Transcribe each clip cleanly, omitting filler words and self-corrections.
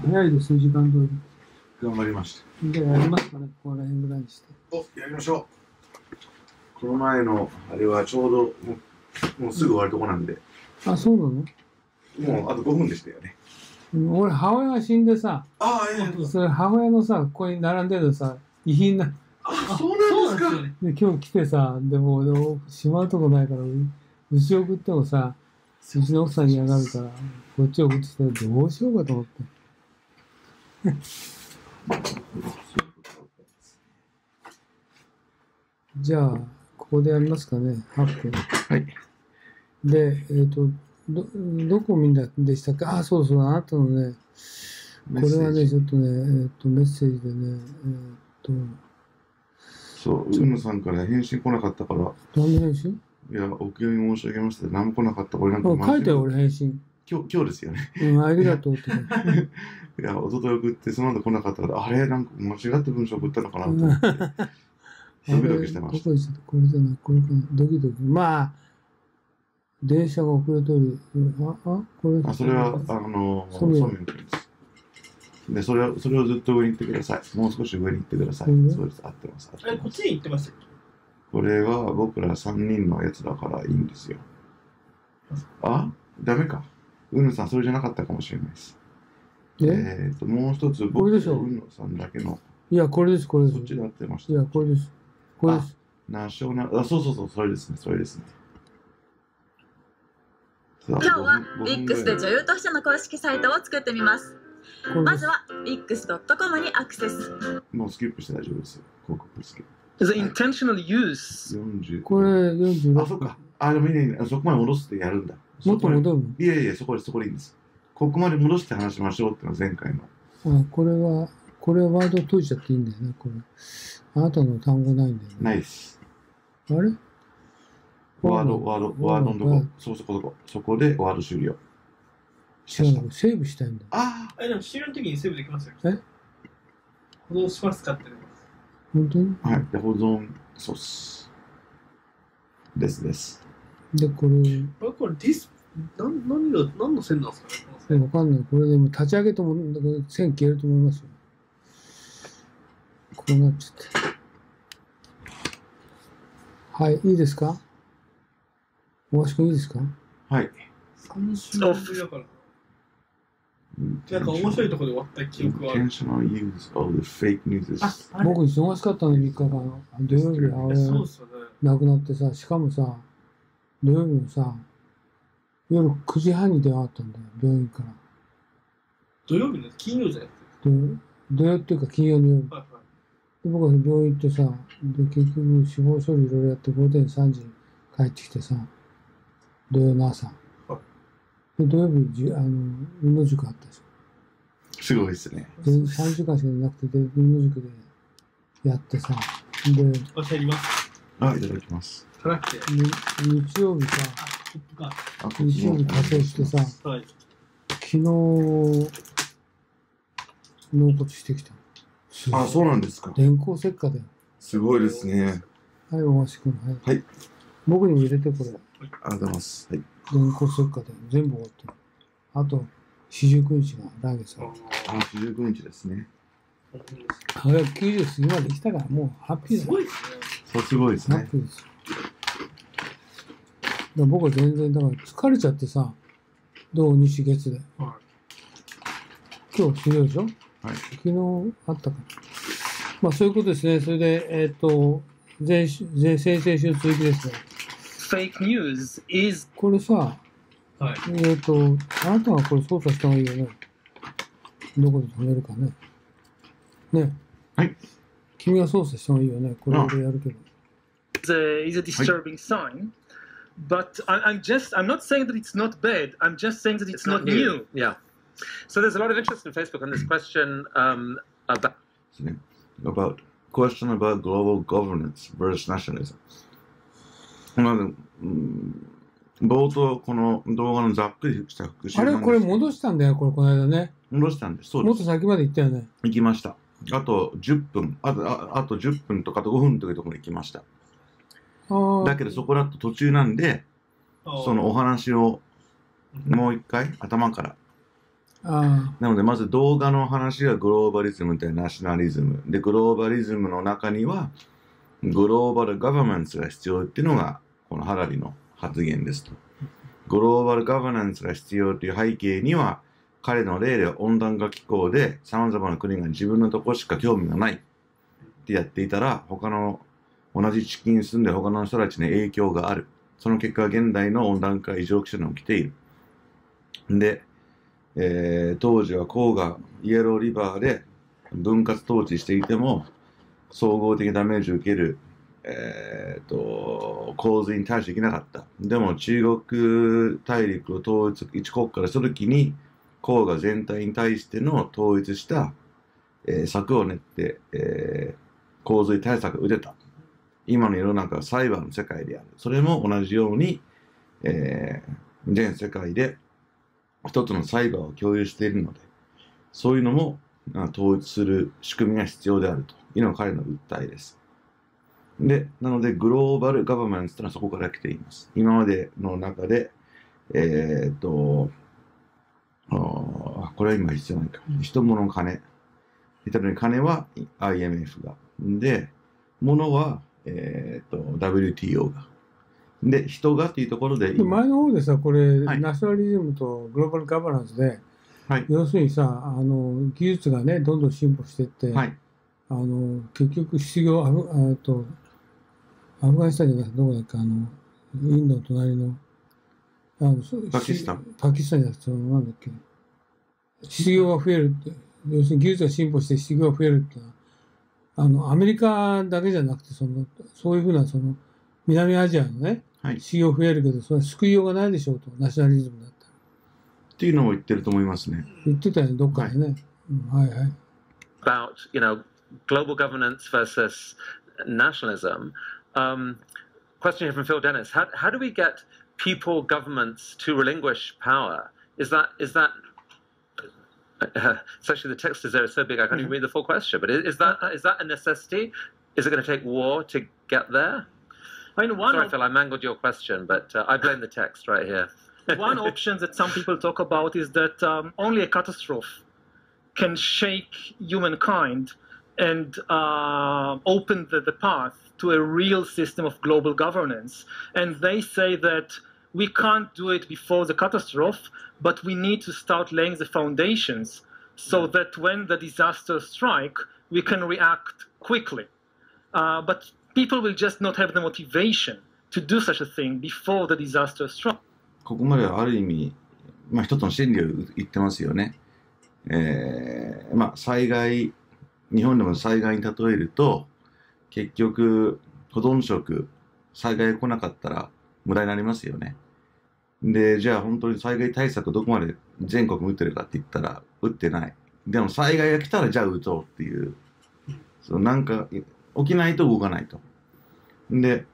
早いですよ、時間通り。 頑張りました。 じゃあやりますかね、ここら辺ぐらいにして。 お、やりましょう。この前のあれはちょうどもうすぐ終わるとこなんで、 あ、そうなの？ もうあと5分でしたよね。 俺、母親が死んでさ、 ああ、 それ母親のさ、ここに並んでるさ、遺品な、 あ、そうなんですか。 で、今日来てさ、でも、しまうとこないから、うち送ってもさ、うちの奥さんに嫌がるから、こっち送ってきて、どうしようかと思って。じゃあ、ここでやりますかね、8分。 はい。 で、どこ見たんでしたっけ？あ、そうそう、あなたのね、これはね、ちょっとね、メッセージでね、 そう、うむさんから返信来なかったから、 何の返信？ いや、お気を申し上げました。何も来なかった。俺なんか書いてよ、俺返信。 今日ですよね。 ありがとうって。 いや、おととい送って、その後来なかったから、あれなんか間違って文章送ったのかなと思って、ドキドキしてました。 これじゃない、これかな、ドキドキ。まあ、電車が遅れており、これ。 それは、ソミョン君です。で、それをずっと上に行ってください。もう少し上に行ってください。そうです、合ってます。 こっちに行ってましたっけ？ これは僕ら3人のやつだからいいんですよ。あ、ダメか。うぬさん、それじゃなかったかもしれないです。もう一つ、僕とうぬさんだけの。 いや、これです、これです。 そっちで合ってました。 いや、これです。これです。 ナショナル、そう、それですね、それですね。 今日は WIX で女優としての公式サイトを作ってみます。まずは wix.com にアクセス。 もうスキップして大丈夫ですよ。広告スキップ。 The intentional use。 これ46。 あ、そっか。でもいいね。そこまで戻すってやるんだ。 もっと戻るの？ いや、そこでいいんです。ここまで戻して話しましょうっていうのは前回の。 これワード閉じちゃっていいんだよね、これ。あなたの単語ないんだよね。 ないです。 あれ？ ワードのとこ。そこでワード終了。 セーブしたいんだ。 でも終了の時にセーブできますよ。保存しますかって。 本当に？ はい。で、保存、そうっす。です。 で、これ何の線なんですかね？ わかんない。これでも立ち上げとも、線消えると思いますよ。こうなっちゃって。はい、いいですか？大橋君いいですか？ はい。 3週ぶりだから。なんか面白いところで終わった記憶はある。 Intentional use of the fake news. 僕忙しかったの、3日間。土曜日に亡くなってさ、しかもさ、土曜日のさ、夜9時半に電話あったんだよ、病院から。 土曜日の金曜じゃなくて？ 土曜っていうか金曜の夜。で僕は病院行ってさ、で結局死亡処理いろいろやって午前3時に帰ってきてさ、土曜の朝。で土曜日、運動塾あったでしょ。 すごいですね。 で3時間しかなくて、運動塾でやってさ、で、 私やります。 いただきます。 日曜日さ、日曜日仮装してさ、昨日、納骨してきたの。 そうなんですか。 電光石火だよ。 すごいですね。 はい、大橋君。はい。僕にも入れて、これ。 ありがとうございます。はい。 電光石火で全部終わってる。あと、四十九日が来月ある。 四十九日ですね。 早く90過ぎまで来たから、もうハッピーだ。 すごいですね。 そう、すごいですね。 ハッピーです。僕は全然、だから疲れちゃってさ、土日月で。今日強いでしょ？昨日あったから。まあそういうことですね。それで、先々週続きですね。 Fake news is これさ、あなたがこれ操作した方がいいよね。どこで止めるかね。ね。 はい。 君が操作した方がいいよね。これ俺やるけど。 is a disturbing sign, but I'm not saying that it's not bad. I'm just saying that it's not new. Yeah. So there's a lot of interest in Facebook on this question about question about global governance versus nationalism. 冒頭、この動画のざっくりした復習。 あれこれ戻したんだよ、この間ね。 戻したんです。そうです。 もっと先まで行ったよね。 行きました。あと10分、あと10分とかあと5分というところに行きました。だけどそこだと途中なんで、そのお話をもう一回頭から。 あなので、まず動画の話がグローバリズムとナショナリズム。で、グローバリズムの中には、グローバルガバナンスが必要っていうのが、このハラリの発言ですと。グローバルガバナンスが必要という背景には、彼の例では温暖化気候で様々な国が自分のところしか興味がないってやっていたら、他の同じ地域に住んで他の人たちに影響がある。その結果、現代の温暖化異常気象に起きている。で、当時は黄河、イエローリバーで分割統治していても、総合的ダメージを受ける、洪水に対してできなかった。でも中国大陸を統一、一国家でするときに、黄河全体に対しての統一した、策を練って、洪水対策を打てた。今の世の中はサイバーの世界である。それも同じように、全世界で一つのサイバーを共有しているので、そういうのも統一する仕組みが必要であるというのが彼の訴えです。で、なので、グローバルガバナンスというのはそこから来ています。今までの中で、これは今必要ないか。人物金。金は IMF が。で、物は、WTO が。で、人がっていうところで。 前の方でさ、これ、はい、ナショナリズムとグローバルガバナンスで、はい、要するにさ、技術がね、どんどん進歩していって、はい、結局、失業、アフガニスタンじゃなくて、どこだっけ、インドの隣の、 パキスタンじゃなくて、なんだっけ、失業が増えるって、要するに技術が進歩して失業が増えるってのは、アメリカだけじゃなくて、そういうふうな、南アジアのね、はい、失業増えるけど、それは救いようがないでしょうと、ナショナリズムだったら。 っていうのを言ってると思いますね。 言ってたよね、どっかでね。はい、はい。 About, global governance versus nationalism. Question here from Phil Dennis. How do we get people, governments to relinquish power? Is that especially the text is there is so big I can't even read the full question. But is that a necessity? Is it going to take war to get there? I mean, Sorry, Phil, I mangled your question, but I blame the text right here. One option that some people talk about is that only a catastrophe can shake humankind and open the path to a real system of global governance. And they say that we can't do it before the catastrophe, but we need to start laying the foundations so that when the disasters strike, we can react quickly. But people will just not have the motivation to do such a thing before the disaster strikes. ここまではある意味、一つの真理を言ってますよね。災害、日本でも災害に例えると、結局、保存食、災害が来なかったら無駄になりますよね。で、じゃあ本当に災害対策どこまで全国打ってるかって言ったら、打ってない。でも災害が来たらじゃあ打とうっていう、なんか起きないと動かないと。で、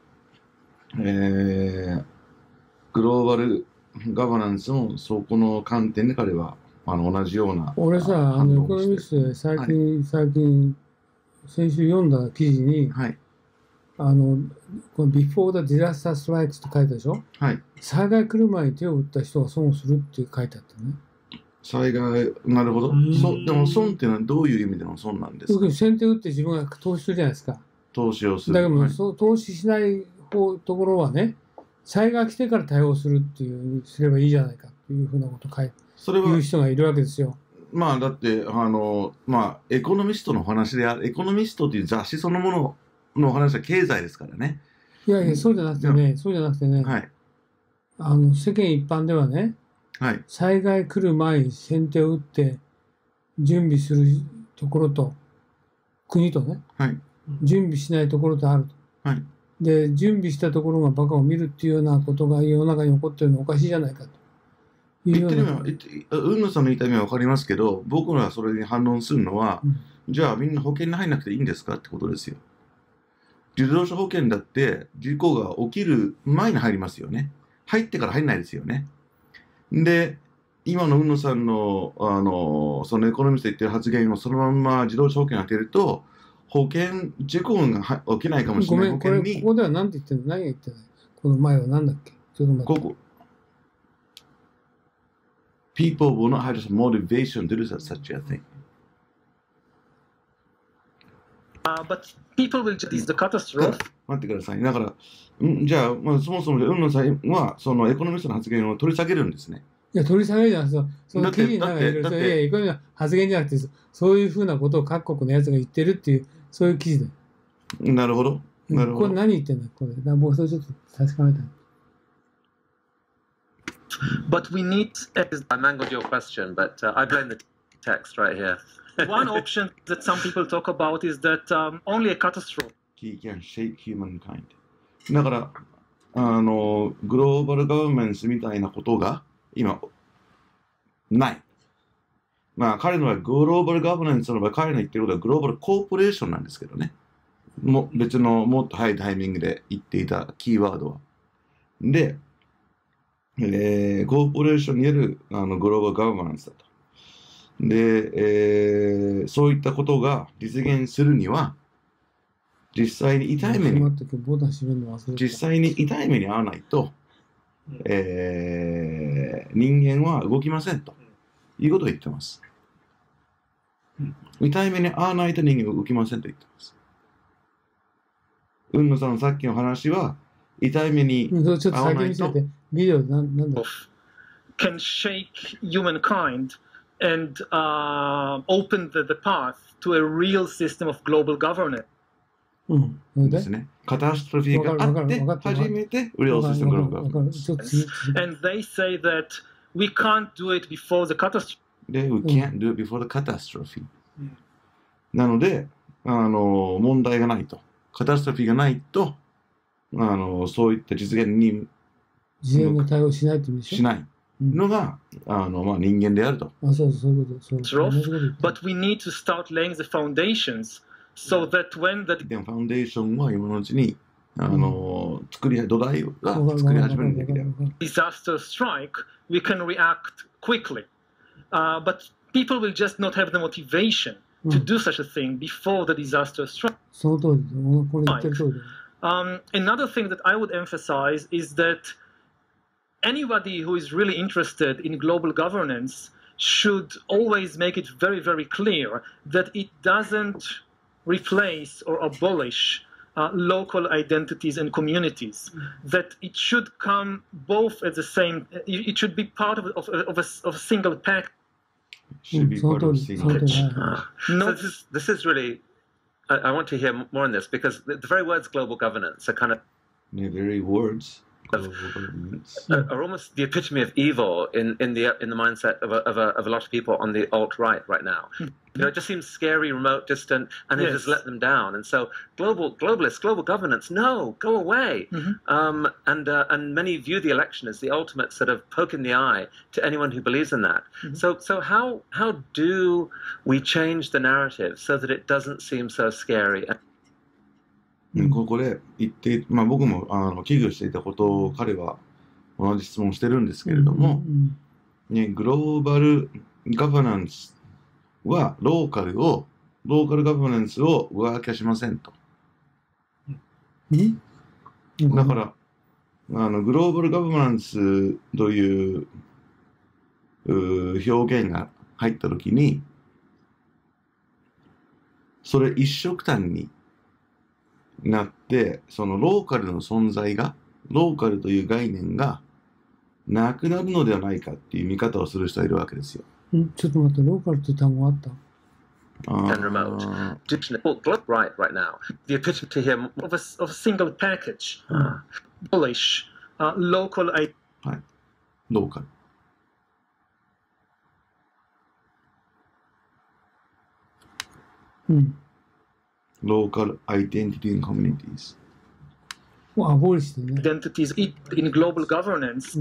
グローバルガバナンスもそこの観点で彼は同じような。 俺さ、エコノミストで最近、先週読んだ記事に、はい、この Before the disaster strikes って書いたでしょ、はい、災害来る前に手を打った人が損をするって書いてあったね。 災害、なるほど。でも損っていうのはどういう意味での損なんですか？ 先手打って自分が投資するじゃないですか。 投資をする。 だけど、はい、投資しないところはね、災害来てから対応するっていうすればいいじゃないかっていうふうなことを言う人がいるわけですよ。 だってエコノミストの話でエコノミストという雑誌そのもののお話は経済ですからね。 いやいや、そうじゃなくてね、はい、世間一般ではね、はい、災害来る前に先手を打って準備するところと、国とね、はい、準備しないところとあると。はい、で、準備したところがバカを見るっていうようなことが世の中に起こっているのはおかしいじゃないかと。 言ってみれば、海野さんの言いたい意味は分かりますけど、僕らはそれに反論するのは、じゃあみんな保険に入らなくていいんですかってことですよ。自動車保険だって事故が起きる前に入りますよね。入ってから入んないですよね。で、今の海野さんの、そのエコノミスト言ってる発言をそのまんま自動車保険に当てると、事故が起きないかもしれない保険に。 ここでは何て言ってるの？何が言ってない？この前は何だっけ？ちょっと待って。 people will not have just motivation to do such a thing. But people will just, is the catastrophe. 待ってください。だから、じゃあ、まあ、そもそも、海野さんは、そのエコノミストの発言を取り下げるんですね。 いや、取り下げるじゃん。その記事の中にいる。いや、エコノミーの発言じゃなくて、そういうふうなことを各国のやつが言ってるっていう、そういう記事だよ。 なるほど。なるほど。 これ何言ってんだこれ。僕それちょっと確かめたい。 But we need. I mangled your question, but I blame the text right here. One option that some people talk about is that only a catastrophe can shake humankind. だから、グローバルガバメンスみたいなことが今、ない。まあ、彼の場合、グローバルガバメンスの場合、彼の言ってることはグローバルコーポレーションなんですけどね。別のもっと早いタイミングで言っていたキーワードは。で、コーポレーションによるグローバルガバメンスだと。で、そういったことが実現するには、実際に痛い目に遭わないと、人間は動きませんということを言ってます。痛い目に遭わないと人間は動きませんと言ってます。海野さんのさっきの話は、痛い目に遭わないと。 ビデオなんだ can shake humankind and open the path to a real system of global governance. ですね。カタストロフィーがあって初めて real system of global governance. And they say that we can't do it before the catastrophe. We can't do it before the catastrophe. なので、問題がないと。カタストロフィーがないと、そういった実現に事前の対応しないって意味でしょ？ しないのが、まあ、人間であると。 そういうこと。 But we need to start laying the foundations so that when the ファウンデーションは今のうちに土台が作り始めるべきだよ。 disaster strike, we can react quickly. But people will just not have the motivation to do such a thing before the disaster strike. その通りだ。これ言ってる通りだ。 Another thing that I would emphasize is that anybody who is really interested in global governance should always make it very, very clear that it doesn't replace or abolish local identities and communities. That it should come both at the same. It should be part of a single package. Should be part of a single package. No, so this is really. I want to hear more on this because the very words global governance are kind of. The very words. Are almost the epitome of evil in the mindset of a lot of people on the alt-right right now. It just seems scary, remote, distant, and it has let them down. And so globalists, global governance, no, go away. And many view the election as the ultimate sort of poke in the eye to anyone who believes in that. So how do we change the narrative so that it doesn't seem so scary? ここで言って、まあ、僕も危惧していたことを彼は同じ質問をしてるんですけれども、グローバルガバナンスはローカルガバナンスを上書きはしませんと。だからグローバルガバナンスという表現が入ったときに、それ一色単になって、そのローカルの存在が、ローカルという概念がなくなるのではないかっていう見方をする人がいるわけですよ。 ちょっと待って、ローカルって単語あった？ And remote. Right now. The epitome to him of a single package. Bullish. Local. はい。ローカル。Local identity and communities. Identities in global governance.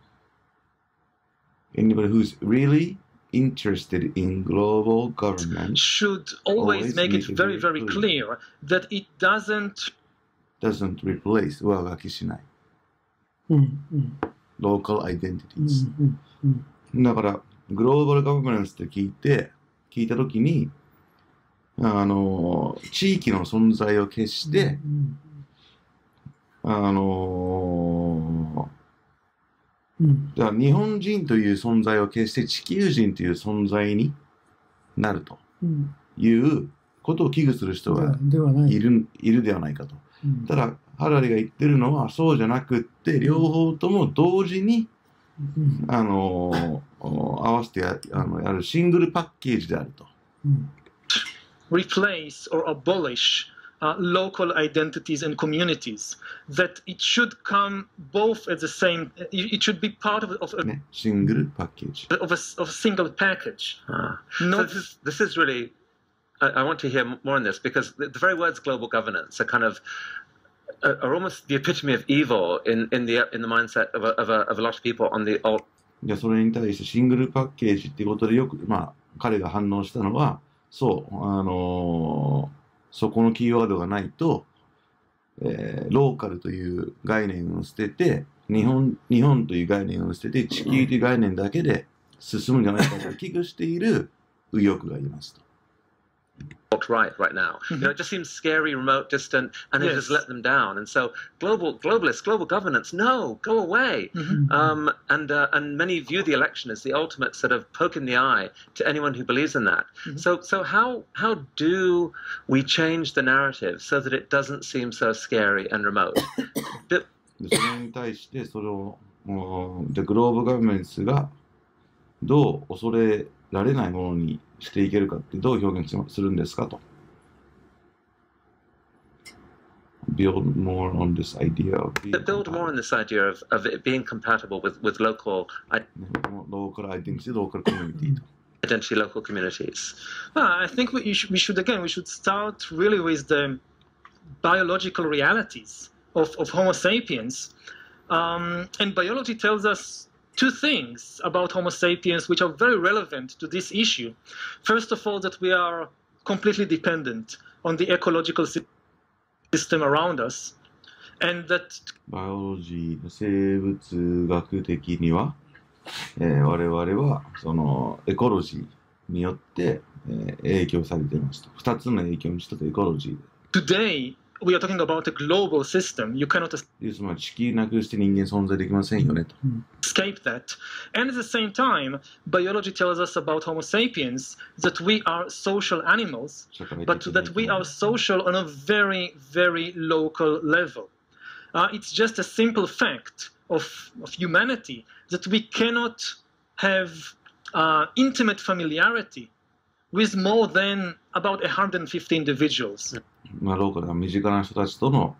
Anybody who's really interested in global governance should always make it very, very clear that it doesn't replace 上書きしない。Local identities. だからグローバルガバナンスって聞いたときに地域の存在を消して、 だから日本人という存在を決して地球人という存在になるということを危惧する人がいるではないかと。ただ、ハラリが言ってるのはそうじゃなくって、両方とも同時に、合わせてやるシングルパッケージであると。 Replace or abolish local identities and communities. That it should come both at the same. It should be part of a single package. Of a single package. So this is really. I want to hear more on this because the very words global governance are kind of are almost the epitome of evil in the mindset of a lot of people on the alt. じゃあそれに対してシングルパッケージっていうことでよく彼が反応したのはそうそこのキーワードがないと、ローカルという概念を捨てて日本という概念を捨てて地球という概念だけで進むんじゃないかと危惧している右翼がいますと。 Right now. You know, it just seems scary, remote, distant, and it has let them down. And so, global governance, no, go away. And many view the election as the ultimate sort of poke in the eye to anyone who believes in that. So how do we change the narrative so that it doesn't seem so scary and remote? それに対してそれをじゃあグローバルガバメンツがどう恐れられないものにしていけるかってどう表現するんですかと。Build more on this idea of it being compatible with local identity, local community. Identity, local communities. I think we should start really with the biological realities of Homo sapiens, and biology tells us two things about Homo sapiens which are very relevant to this issue. First of all, that we are completely dependent on the ecological system around us, and that バイオロジー、生物学的には、我々はそのエコロジーによって、影響されていますと。2つの影響に一つエコロジーで。 Today, we are talking about a global system. You cannot つまり地球なくして人間存在できませんよねと。 escape that. And at the same time, biology tells us about Homo sapiens that we are social animals, but that we are social on a very, very local level. It's just a simple fact of humanity that we cannot have intimate familiarity with more than about 150 individuals. ローカルな身近な人たちとの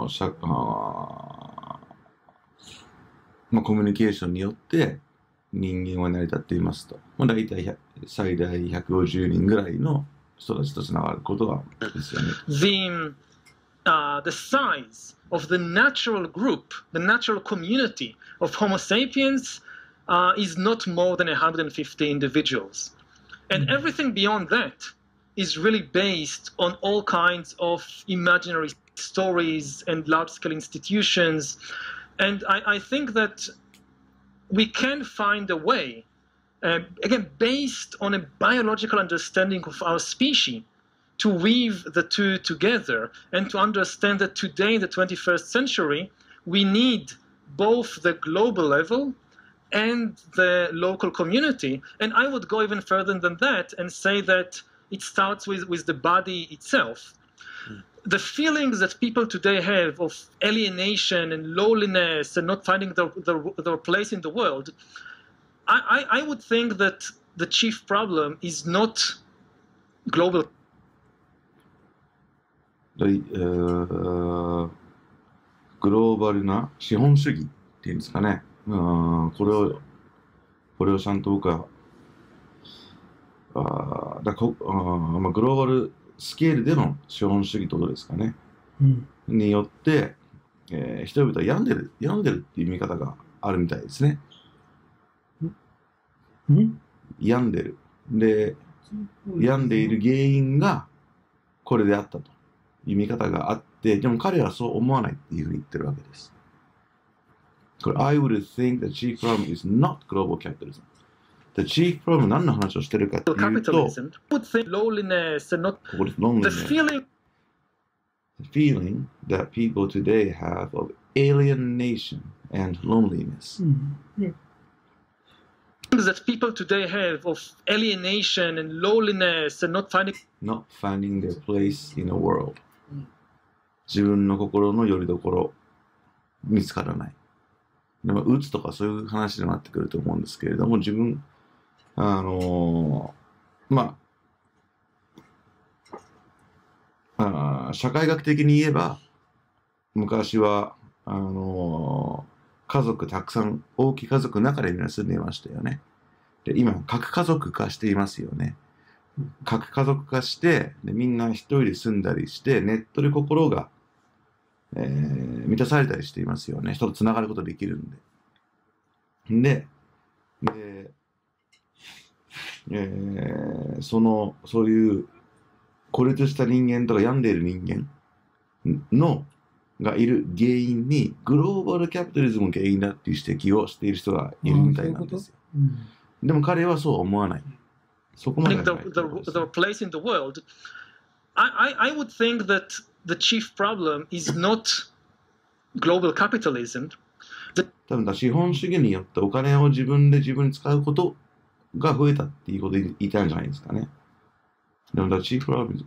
コミュニケーションによって人間は成り立っていますと。大体最大150人ぐらいの人たちとつながることがですよね。 The size of the natural group, the natural community of Homo sapiens is not more than 150 individuals. And everything beyond that is really based on all kinds of imaginary stories and large-scale institutions. And I think that we can find a way, again, based on a biological understanding of our species, to weave the two together and to understand that today, in the 21st century, we need both the global level and the local community. And I would go even further than that and say that it starts with the body itself. The feelings that people today have of alienation and loneliness and not finding their place in the world, I would think that the chief problem is not global. グローバルな資本主義っていうんですかね。これをちゃんと僕はグローバルスケールでの資本主義ってことですかね。によって、人々は病んでるっていう見方があるみたいですね。病んでる。で、病んでいる原因がこれであったという見方があって、でも彼はそう思わないっていうふうに言ってるわけです。これ、I would think the chief problem is not global capitalism. The chief problem 何の話をしてるかっていうと、 loneliness and not the feeling that people today have of alienation and loneliness. That people today have of alienation and loneliness and not finding their place in the world. 自分の心の拠り所見つからない。でもうつとかそういう話になってくると思うんですけれども、自分社会学的に言えば昔は家族たくさん大きい家族の中でみんな住んでいましたよね。で今核家族化していますよね。核家族化してでみんな一人で住んだりしてネットで心が、満たされたりしていますよね。人とつながることできるんで。そういう孤立した人間とか病んでいる人間がいる原因にグローバルキャピタリズムが原因だっていう指摘をしている人がいるみたいなんですよ。でも彼はそう思わない。そこまで。 The place in the world, I would think that the chief problem is not global capitalism. 多分資本主義によってお金を自分で自分に使うことが増えたっていうことを言いたいんじゃないですかね。The chief problem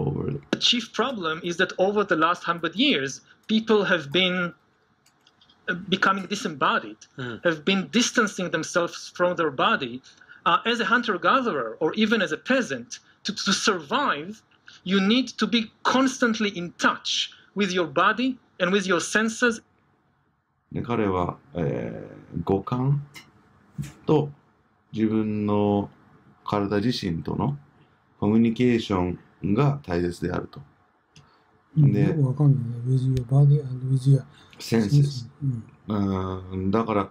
is that over the last 100 years, people have been becoming disembodied, have been distancing themselves from their body. As a hunter-gatherer or even as a peasant, to survive, you need to be constantly in touch with your body and with your senses. で彼は、五感と自分の体自身とのコミュニケーションが大切であると。 で、わかんないね。with your body and with your senses。だから、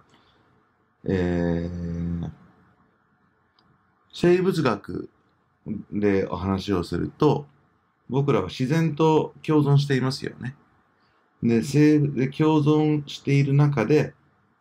生物学でお話をすると、僕らは自然と共存していますよね。で、共存している中で、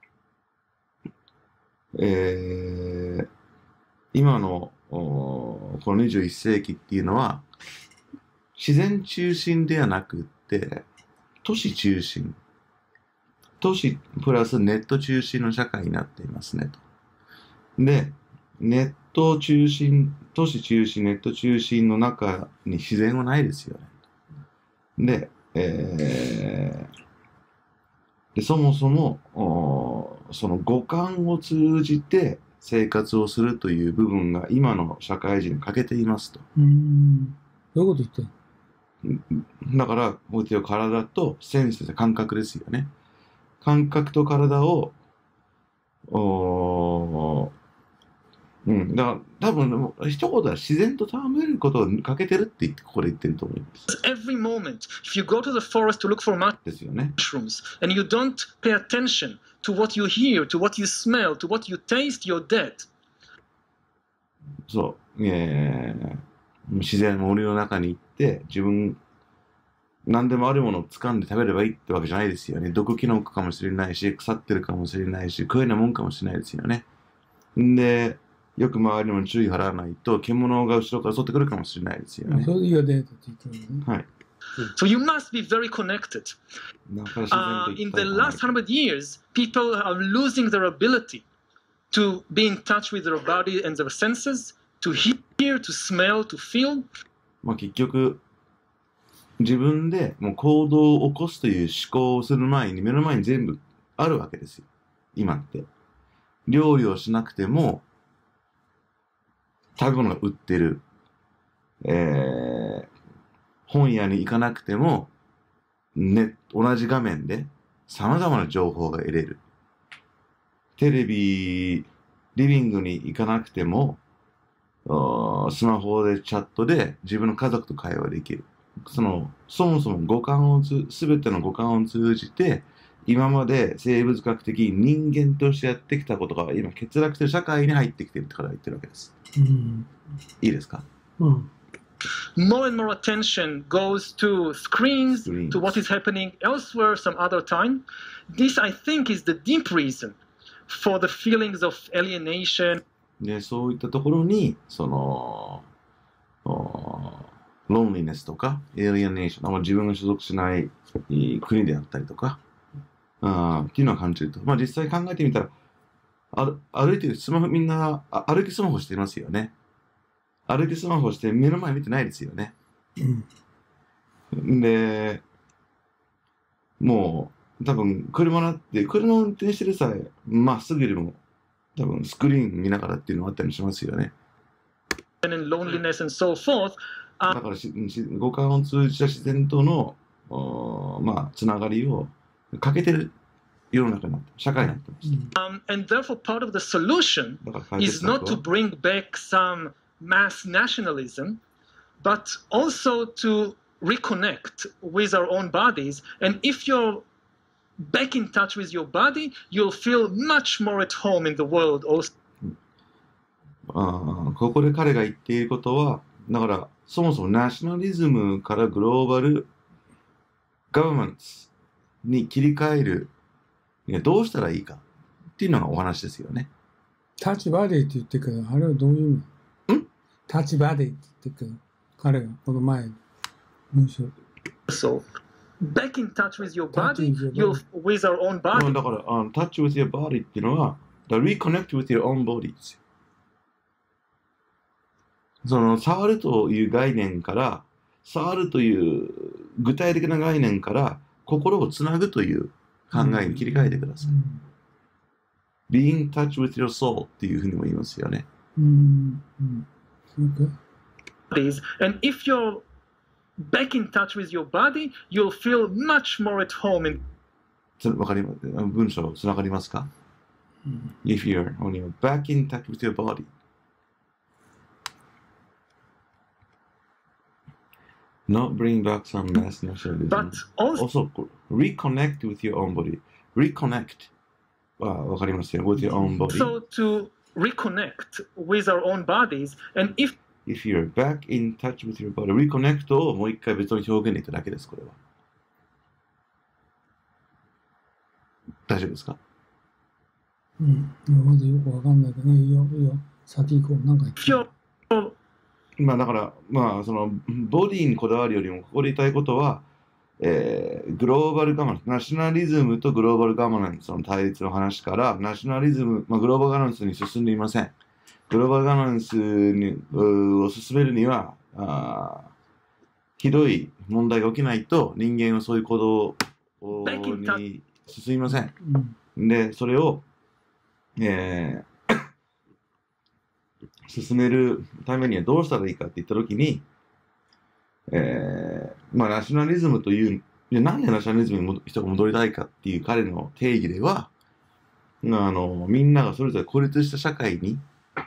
今のこの21世紀っていうのは自然中心ではなくって都市中心、都市プラスネット中心の社会になっていますねと。で、ネット中心、都市中心、ネット中心の中に自然はないですよね。で、そもそもその五感を通じて生活をするという部分が今の社会人に欠けていますと。 どういうこと言ってんの？だから、こういう体とセンスで感覚ですよね。感覚と体を、だから多分一言は自然と戯れることを欠けてるって言ってここで言ってると思います。 Every moment, if you go to the forest to look for mushrooms and you don't pay attention to what you hear, to what you smell, to what you taste, you're dead. そう、自然の森の中に行って自分何でもあるものを掴んで食べればいいってわけじゃないですよね。毒キノコかもしれないし、腐ってるかもしれないし、食えないもんかもしれないですよね。で、よく周りにも注意払わないと獣が後ろから襲ってくるかもしれないですよね。 そういうデータって言ってるね。 はい。 So you must be very connected. In the last 100 years, people are losing their ability to be in touch with their body and their senses, to hear, to smell, to feel. まあ結局自分でもう行動を起こすという思考をする前に目の前に全部あるわけですよ。今って料理をしなくても食べ物が売ってる、本屋に行かなくても、同じ画面で様々な情報が得れる。テレビ、リビングに行かなくても、スマホでチャットで自分の家族と会話できる。そもそもすべての五感を通じて、今まで生物学的に人間としてやってきたことが今欠落している社会に入ってきているってから言ってるわけです。いいですか ？More and more attention goes to screens, to what is happening elsewhere some other time. This, I think, is the deep reason for the feelings of alienation. で、そういったところに、ロンリネスとか、エリアネーション、自分が所属しない国であったりとか、 っていうのは感じると。まあ実際考えてみたら、歩いてるスマホ、みんな歩きスマホしてますよね。歩きスマホして目の前見てないですよね。で、もう多分車運転してるさえ、まっすぐよりも多分スクリーン見ながらっていうのがあったりしますよね。だから五感を通じた自然とのまあつながりを欠けてる世の中になって、社会になってます。 And therefore, part of the solution is not to bring back some mass nationalism, but also to reconnect with our own bodies. And if you're back in touch with your body, you'll feel much more at home in the world also. ここで彼が言っていることは、だからそもそもナショナリズムからグローバルガバメントに切り替えるどうしたらいいかっていうのがお話ですよね。 タッチバディって言ってるけど、あれはどういう意味？タッチバディって言ってるけど、彼がこの前文章。 So, back in touch with your body, with our own body. だから、touch with your body っていうのは、reconnect with your own body ですよ。その、触るという概念から、触るという具体的な概念から、心をつなぐという考えに切り替えてください。be in touch with your soul っていうふうにも言いますよね。 And if you're back in touch with your body, you'll feel much more at home in わかります？文章つながりますか？ If you're back in touch with your body. Not bring back some mass nationalism. But also reconnect with your own body. Reconnect. わかりますよ。with your own body. So to reconnect with our own bodies, and if you're back in touch with your body, reconnect をもう一回別の表現で言っただけです、これは。大丈夫ですか？ まだよくわかんないけどね。いいよ。先行こう。なんか言って。 まあだから、まあその、ボディにこだわるよりも、ここで言いたいことは、グローバルガバナンス、ナショナリズムとグローバルガバナンスの対立の話から、ナショナリズム、グローバルガバナンスに進んでいません。グローバルガバナンスを進めるには、ひどい問題が起きないと、人間はそういう行動に進みません。で、それを、進めるためにはどうしたらいいかって言ったときに、ナショナリズムという、なんでナショナリズムに人が戻りたいかっていう彼の定義では、みんながそれぞれ孤立した社会に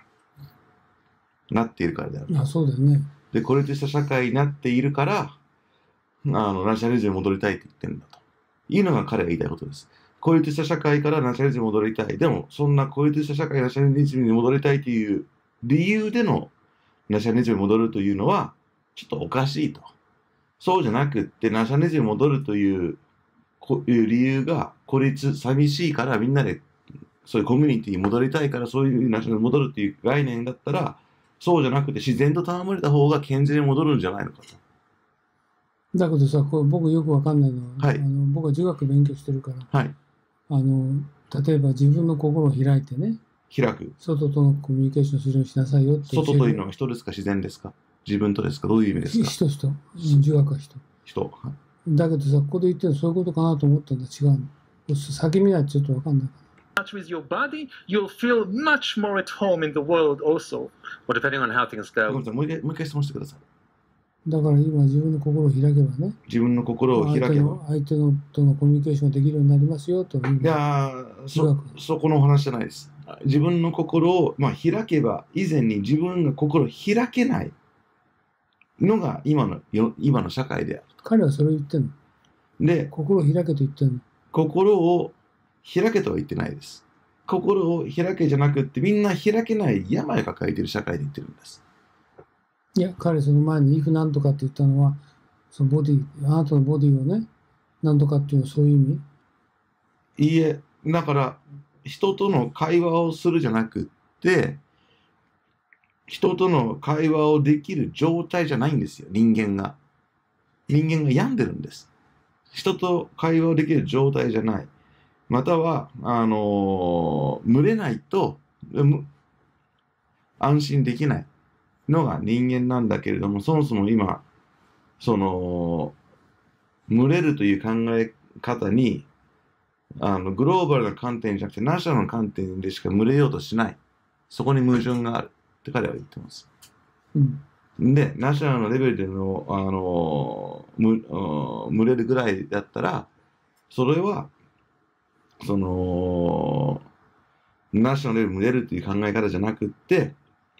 なっているからである。 そうだよね。 で、孤立した社会になっているから、ナショナリズムに戻りたいって言ってるんだと。いうのが彼が言いたいことです。孤立した社会からナショナリズムに戻りたい。でも、そんな孤立した社会、ナショナリズムに戻りたいという理由でのナショナリズムに戻るというのは、ちょっとおかしいと。そうじゃなくって、ナショナリズムに戻るという理由が孤立、寂しいからみんなでそういうコミュニティに戻りたいからそういうナショナリズムに戻るという概念だったら、そうじゃなくて自然と戯れた方が健全に戻るんじゃないのかと。 だけどさ、これ僕よくわかんないのは、 はい、 僕は儒学勉強してるから、 はい、 例えば自分の心を開いてね、 開く。 外とのコミュニケーションするようにしなさいよって。 外というのは人ですか、自然ですか、自分とですか、どういう意味ですか？ 人。儒学は人。 人。 だけどさ、ここで言ってるのそういうことかなと思ったんだ。違うの。先見ないとちょっとわかんないから。 Touch with your body, you'll feel much more at home in the world also. Well, depending on how things go. もう一回質問してください。 だから今自分の心を開けばね。 自分の心を開けば。 相手のとのコミュニケーションができるようになりますよと。 いやそこのお話じゃないです。自分の心を、開けば、以前に自分が心を開けないのが今の社会である。 彼はそれを言ってんの。 で、 心を開けと言ってんの。 心を開けとは言ってないです。心を開けじゃなくって、みんな開けない病を抱えている社会で言ってるんです。 いや、彼その前に if なんとかって言ったのは、そのボディ、あなたのボディをね、なんとかっていうのはそういう意味？ いいえ、だから、人との会話をするじゃなくって、人との会話をできる状態じゃないんですよ、人間が。人間が病んでるんです。人と会話をできる状態じゃない。 または、群れないと安心できないのが人間なんだけれども、そもそも今、群れるという考え方に、グローバルな観点じゃなくて、ナショナルな観点でしか群れようとしない。そこに矛盾があるって彼は言ってます。で、ナショナルのレベルでの、群れるぐらいだったら、それは、ナショナルレベルで群れるという考え方じゃなくって、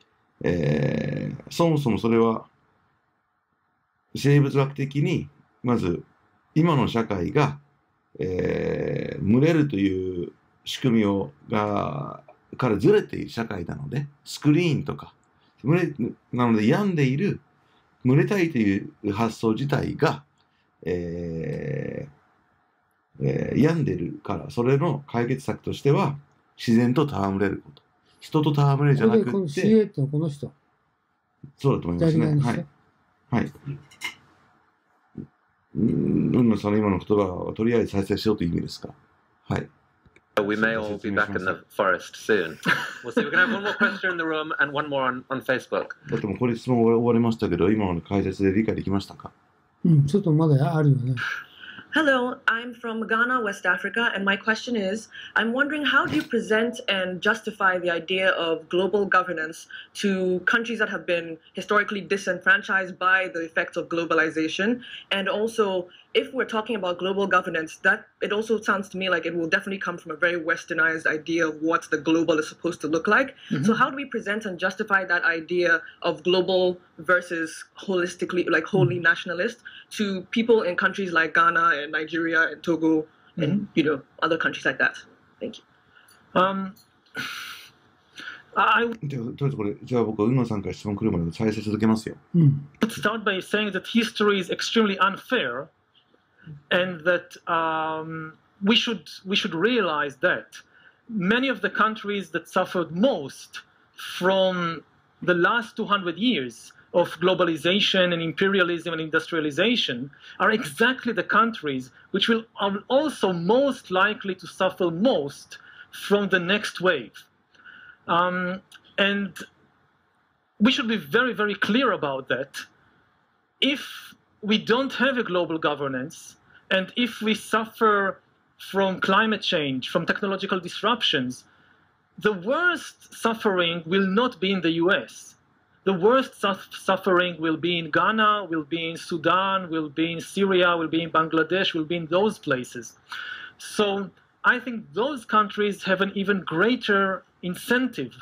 そもそもそれは、生物学的に、まず、今の社会が、群れるという仕組みからずれている社会なので、スクリーンとか、なので病んでいる、群れたいという発想自体が、病んでるから、それの解決策としては、自然と戯れること。人と戯れるじゃなくて、 これ CA ってのはこの人。 そうだと思いますね。はい。はい。海野さんの今の言葉はとりあえず再生しようという意味ですか。はい。 We may all be back in the forest soon. We'll see. We're going to have one more question in the room and one more on Facebook. だってもうこれ質問終わりましたけど、今の解説で理解できましたか？ ちょっとまだあるよね。 Hello, I'm from Ghana, West Africa, and my question is, I'm wondering how do you present and justify the idea of global governance to countries that have been historically disenfranchised by the effects of globalization? And also, if we're talking about global governance, that it also sounds to me like it will definitely come from a very westernized idea of what the global is supposed to look like. So how do we present and justify that idea of global versus holistically, like wholly nationalist, to people in countries like Ghana and Nigeria and Togo and other countries like that? Thank you. とりあえずこれ、じゃあ僕は海野さんから質問来るまで再生続けますよ。 Let's start by saying that history is extremely unfair, and that we should realize that many of the countries that suffered most from the last 200 years of globalization and imperialism and industrialization are exactly the countries which are also most likely to suffer most from the next wave. And we should be very, very clear about that. If we don't have a global governance, and if we suffer from climate change, from technological disruptions, the worst suffering will not be in the US. The worst suffering will be in Ghana, will be in Sudan, will be in Syria, will be in Bangladesh, will be in those places. So I think those countries have an even greater incentive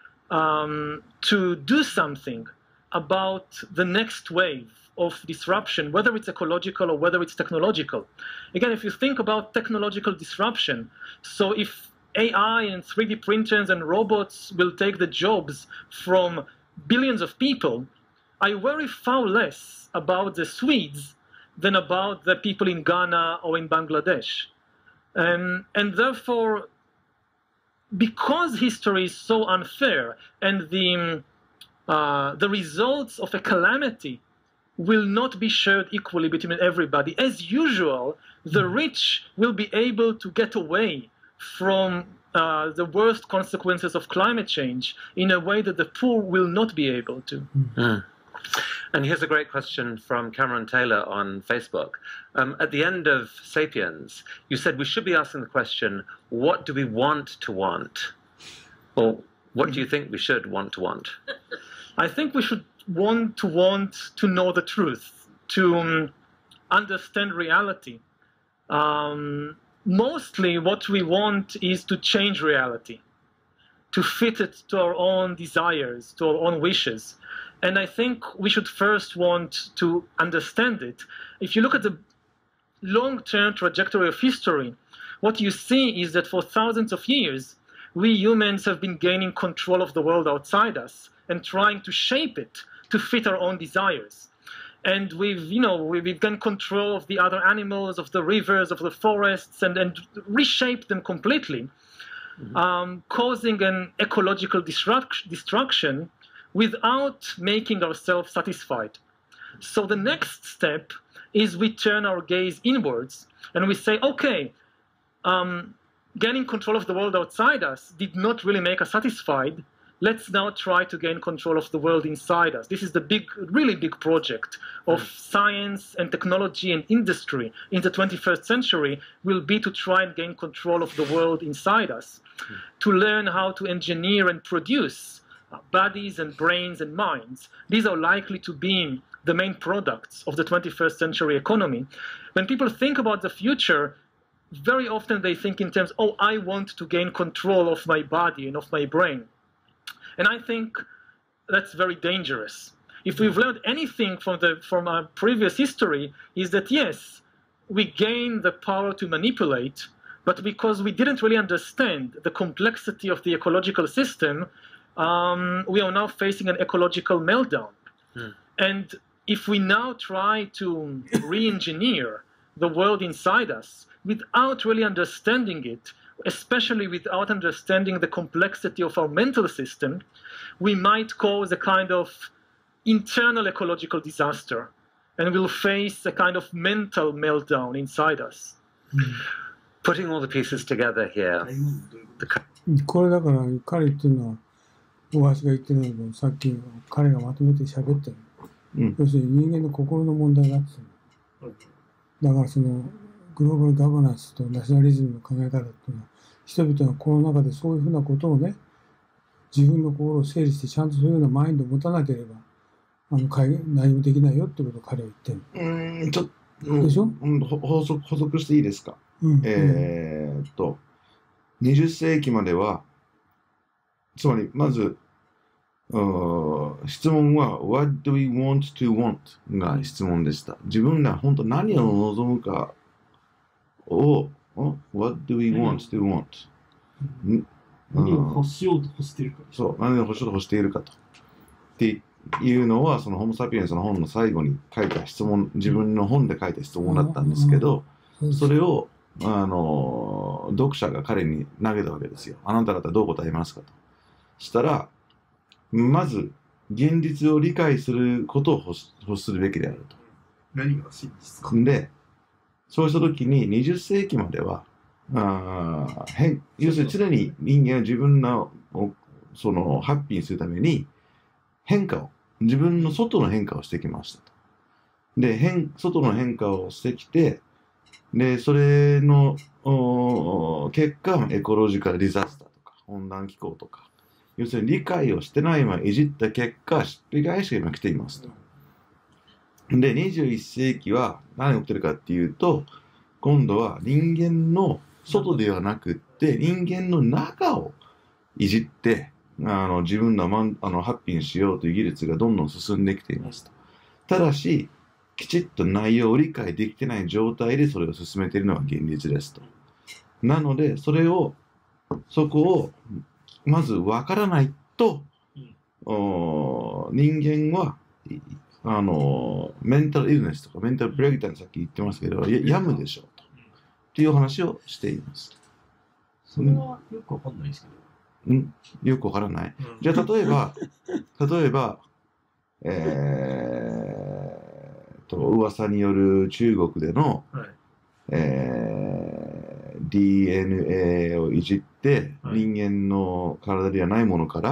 to do something about the next wave of disruption, whether it's ecological or whether it's technological. Again, if you think about technological disruption, so if AI and 3D printers and robots will take the jobs from billions of people, I worry far less about the Swedes than about the people in Ghana or in Bangladesh. And therefore, because history is so unfair and the results of a calamity will not be shared equally between everybody, as usual, the rich will be able to get away from the worst consequences of climate change in a way that the poor will not be able to. And here's a great question from Cameron Taylor on Facebook. At the end of Sapiens, you said we should be asking the question, what do we want to want? Or what do you think we should want to want? I think we should want to know the truth, to understand reality. Mostly what we want is to change reality, to fit it to our own desires, to our own wishes. And I think we should first want to understand it. If you look at the long-term trajectory of history, what you see is that for thousands of years, we humans have been gaining control of the world outside us and trying to shape it to fit our own desires. And we've gained control of the other animals, of the rivers, of the forests, and reshaped them completely, causing an ecological destruction without making ourselves satisfied. So the next step is we turn our gaze inwards and we say, okay, gaining control of the world outside us did not really make us satisfied. Let's now try to gain control of the world inside us. This is the big, really big project of science and technology and industry in the 21st century will be to try and gain control of the world inside us, to learn how to engineer and produce bodies and brains and minds. These are likely to be the main products of the 21st century economy. When people think about the future, very often they think in terms, oh, I want to gain control of my body and of my brain. And I think that's very dangerous. If we've learned anything from our previous history, is that yes, we gain the power to manipulate, but because we didn't really understand the complexity of the ecological system, we are now facing an ecological meltdown. And if we now try to re-engineer the world inside us without really understanding it, especially without understanding the complexity of our mental system, we might cause a kind of internal ecological disaster, and we'll face a kind of mental meltdown inside us. Putting all the pieces together here. これだから彼言ってるのは、大橋が言ってるのとさっき彼がまとめて喋ってる。要するに人間の心の問題だって言ってる。だからそのグローバルガバナンスとナショナリズムの考え方っていうのは、人々がこの中でそういうふうなことをね、自分の心を整理してちゃんとそういうようなマインドを持たなければ何もできないよってことを彼は言ってる。 ちょっと、 でしょ？ 補足していいですか。20世紀までは、つまりまず質問は What do we want to want? が質問でした。自分ら本当何を望むかをWhat do we want to want? 何を欲しようと欲しているか。 そう、何を欲しようと欲しているかと。っていうのは、そのホモ・サピエンスの本の最後に書いた質問、自分の本で書いた質問だったんですけど、それを読者が彼に投げたわけですよ。あなた方どう答えますかと。したら、まず、現実を理解することを欲するべきであると。 何が真実か。 で、そうしたときに20世紀までは、要するに常に人間は自分のそのハッピーにするために変化を、自分の外の変化をしてきましたと。で、外の変化をしてきて、で、それの結果、エコロジカルディザスターとか、温暖気候とか、要するに理解をしてないままいじった結果、しっぺ返しが今来ていますと。で、21世紀は何が起きてるかっていうと、今度は人間の外ではなくって、人間の中をいじって、自分のハッピーにしようという技術がどんどん進んできていますと。ただし、きちっと内容を理解できてない状態でそれを進めているのが現実ですと。なので、そこを、まず分からないと、人間は、メンタルイルネスとかメンタルブレイクダウンさっき言ってますけど、病むでしょうと。っていう話をしています。 それはよくわかんないですけど。よくわからない。じゃあ、例えば、噂による中国での、DNA をいじって、人間の体ではないものから、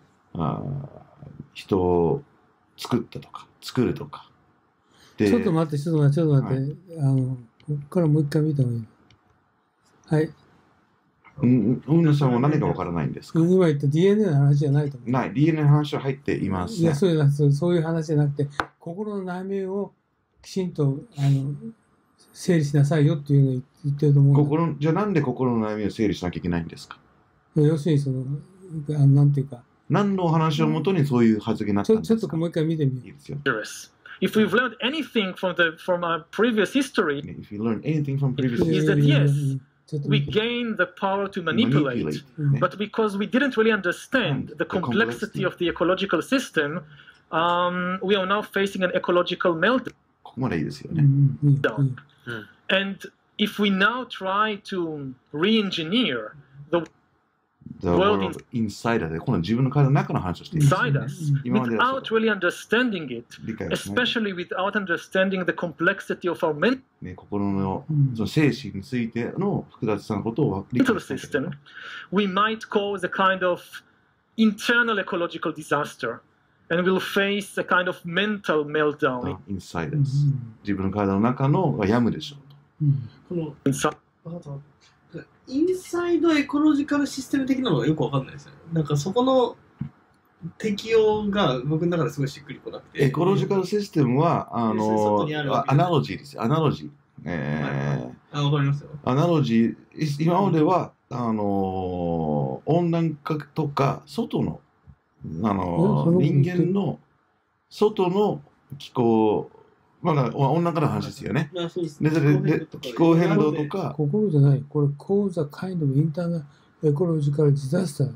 人を作るとか。 ちょっと待って。ここからもう一回見た方がいい。はい。 海野さんは何がわからないんですか？ 今言った DNA の話じゃないと思う。 ない。DNA の話は入っています。 いや、そういう話じゃなくて、心の内面をきちんと整理しなさいよっていうのを言ってると思う。 じゃあなんで心の内面を整理しなきゃいけないんですか？ 要するになんていうか。 何のお話をもとにそういう発言になったんですか？ ちょっともう一回見てみよう。 いいですよ。 If we've learned anything from our previous history, if you learn anything from previous history, is that yes, we gain the power to manipulate, but because we didn't really understand the complexity of the ecological system, we are now facing an ecological meltdown. ここまでいいですよね。 And if we now try to re-engineer the The world inside で、この自分の体の中の話をしている。 inside us without really understanding it, especially without understanding the complexity of our mental 心のその精神についての複雑なことを理解している。 system, we might cause a kind of internal ecological disaster, and we'll face a kind of mental meltdown. Inside us. 自分の体の中の病むでしょうと。 この inside インサイドエコロジカルシステム的なのがよくわかんないですよね。なんかそこの適用が僕の中ですごいしっくりこなくて。 エコロジカルシステムはアナロジーですよ。アナロジー。 わかりますよ。 アナロジー、今までは温暖化とか外の人間の外の気候、まだ温暖化の話ですよね。で気候変動とか。 心じゃない。これ、cause a kind of internal ecological disaster。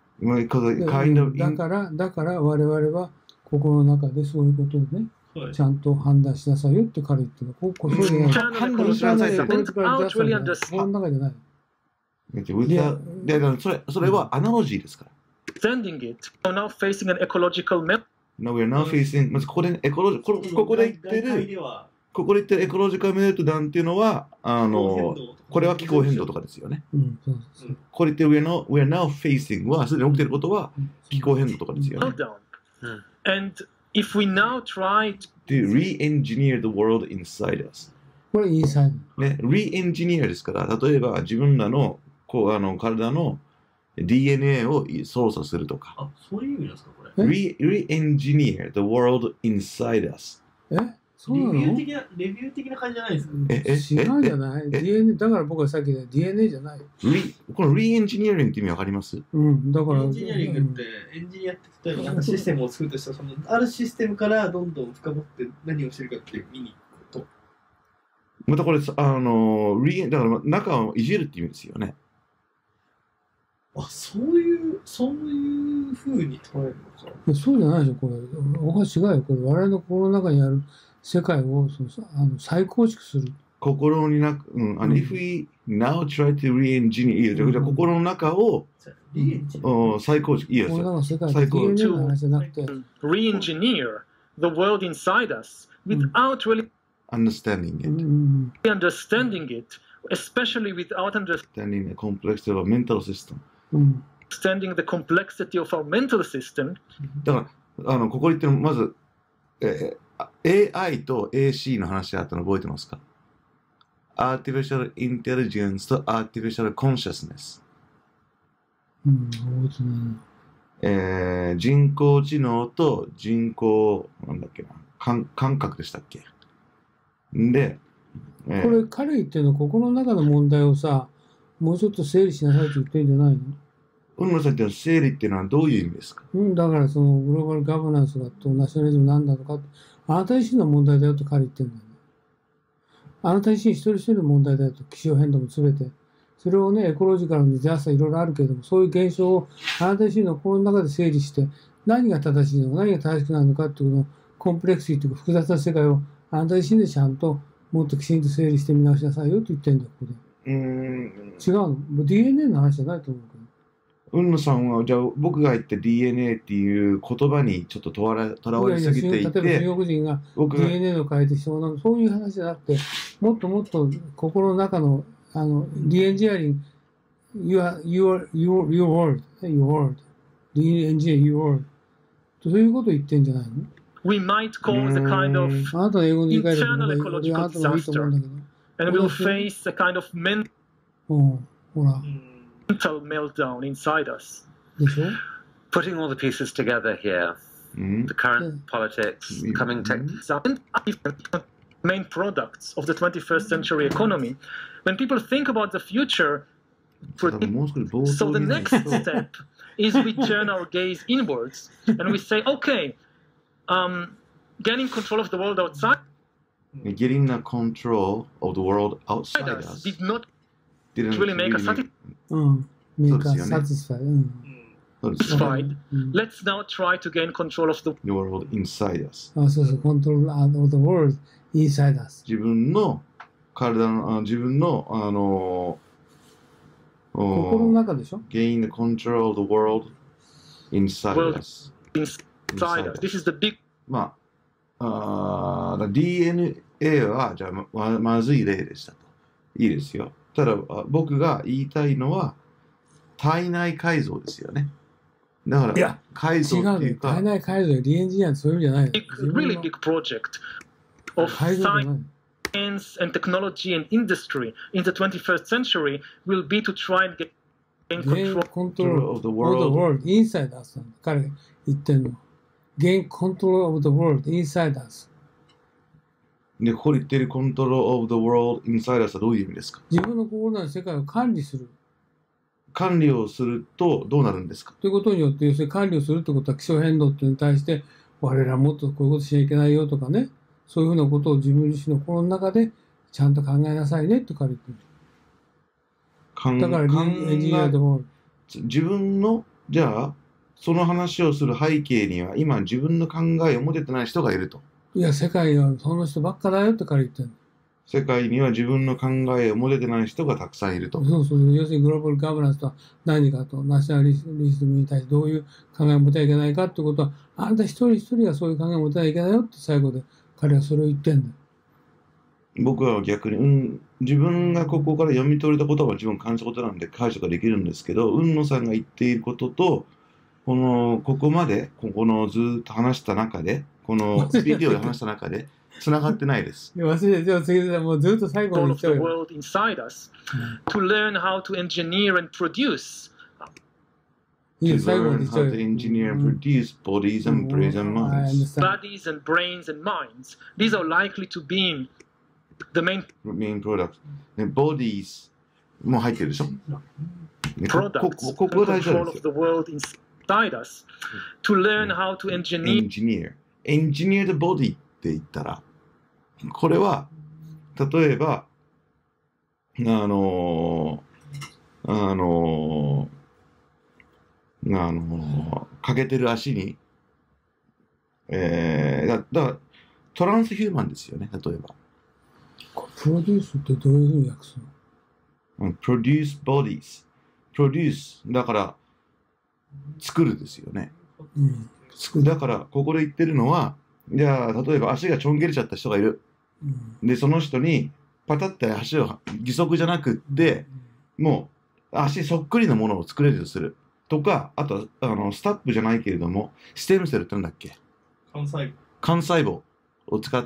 だから我々は心の中でそういうことをね、ちゃんと判断しなさいよって彼言ってるの。そうじゃない。判断しなさいよ。心の中じゃない。 それはアナロジーですから。 Sending it, we're now facing an ecological meltdown. We're now facing まずここで言ってるエコロジカルメルトダウンっていうのはこれは気候変動とかですよね。これ言って we're now facing はすでに起きてることは気候変動とかですよね。 And if we now try to re-engineer the world inside us。 これ inside。 ね、re-engineer ですから、例えば自分らの体のDNA を操作するとか。 あ、そういう意味なんですか、これ。 re-engineer the world inside us。 そうなの？ レビュー的な感じじゃないですか。 違うじゃない？ DNA、だから僕はさっきで DNA じゃない。 この re-engineering って意味わかります？ うん、だから。 エンジニアリングって、エンジニアって例えばなんかシステムを作るとしたら、あるシステムからどんどん深掘って何をしてるかって見に行くと。 またこれ、だから中をいじるって意味ですよね。 あ、そういう風に捉えるのか。 そうじゃないでしょ、これ。僕は違うよ。これ、我々の心の中にある世界を再構築する。 心にif we now try to re-engineer、じゃあ心の中を再構築。いいよ、 再構築。 re-engineer the world inside us without really understanding it, especially without understanding the complexity of a mental system. Understanding the complexity of our mental system. だからここに言ってるまず、AI と AC の話あったの覚えてますか？ Artificial Intelligence と Artificial Consciousness。人工知能と人工なんだっけな感覚でしたっけ？で、 これ彼言ってるの心の中の問題をさ、もうちょっと整理しなさいって言ってるんじゃないの？ 海野さんって整理っていうのはどういう意味ですか？ だからそのグローバルガバナンスだとナショナリズムなんだとか、あなた自身の問題だよって彼言ってるんだよね。あなた自身一人一人の問題だよと、気象変動も全て。それをね、エコロジカルにディザスターいろいろあるけれども、そういう現象をあなた自身の心の中で整理して、何が正しいのか、何が正しくないのかっていうのを、コンプレクシーというか複雑な世界をあなた自身でちゃんともっときちんと整理してみ直しなさいよって言ってるんだよ、ここで。違うの？もう DNA の話じゃないと思うけど。 海野さんは、じゃあ僕が言った DNA っていう言葉にちょっととらわれすぎていて、 例えば中国人が DNA を変えて人のそういう話じゃなくて、もっともっと心の中のリエンジニアリング your world,リエンジニア your world そういうことを言ってんじゃないの？ We might cause a kind of あなたの英語に言い換える internal ecological disaster, and we'll face a kind of mental meltdown inside us. Putting all the pieces together here, the current politics, coming tech, main products of the 21st century economy. When people think about the future, so the next step is we turn our gaze inwards and we say, okay, getting control of the world outside. Getting the control of the world outside us didn't really make us satisfied. Let's now try to gain control of the world inside us. Control of the world inside us. 自分の体の自分の心の中でしょ gain the control of the world inside us. Inside us. This is the big. まあ、DNA はじゃあまずい例でしたと。いいですよ。ただ僕が言いたいのは体内改造ですよね。だから改造っていうか。 体内改造、リエンジニアってそういう意味じゃない。 Really big project of science and technology and industry in the 21st century will be to try and gain control of the world inside us. 彼が言ってるのは。gain control of the world inside us. で、ここに言ってる control of the world inside us はどういう意味ですか？ 自分の心の世界を管理する。 管理をするとどうなるんですか？ ということによって、要するに管理をするということは気象変動っていうのに対して、我らもっとこういうことしちゃいけないよとかね、そういうふうなことを自分自身の心の中でちゃんと考えなさいねとか言ってる。だからエンジニアでも自分の、じゃあ、その話をする背景には、今自分の考えを持ててない人がいると。 いや、世界はその人ばっかだよってから言ってる。 世界には自分の考えを持ててない人がたくさんいると。 そうそう。要するにグローバルガバナンスとは何かと、ナショナリズムに対してどういう考えを持てないといけないかってことは、あんた一人一人がそういう考えを持てないといけないよって最後で彼はそれを言ってんだよ。 僕は逆に、自分がここから読み取れたことは自分感じたことなんで解釈ができるんですけど、海野さんが言っていることと、ここまで、このずっと話した中で、このビデオで話した中で、繋がってないです。 忘れて、じゃあ次でもうずっと最後に言っちゃうよ。 To learn how to engineer and produce. To learn how to engineer and produce bodies and brains and minds. Bodies and brains and minds. These are likely to be the main products. Bodies も入ってるでしょ？ Products. ここが大事なんですよ。 Control of the world inside us. To learn how to engineer. Engineer the body って言ったら、これは例えば欠けてる足に、だからトランスヒューマンですよね、例えば。 プロデュースってどういうふうに訳すの？ produce bodies。produce だから作るですよね。だからここで言ってるのは、じゃあ例えば足がちょん切れちゃった人がいる。で、その人にパタって足を義足じゃなくって、もう足そっくりのものを作れるとする。とか、あとスタップじゃないけれども、ステムセルってなんだっけ？幹細胞を使って、